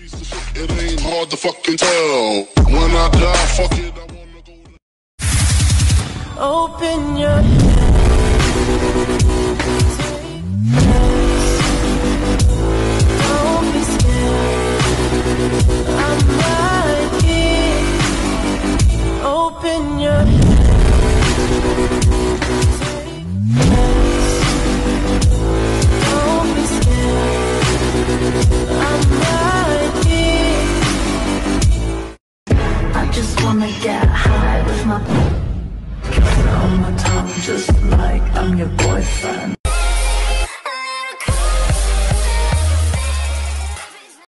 It ain't hard to fucking tell. When I die, fuck it, I wanna go to... Open your head. Don't be scared. I'm right here. Open your head. Don't be scared. I'm right here. I just wanna get high with my kiss on my tongue, just like I'm your boyfriend.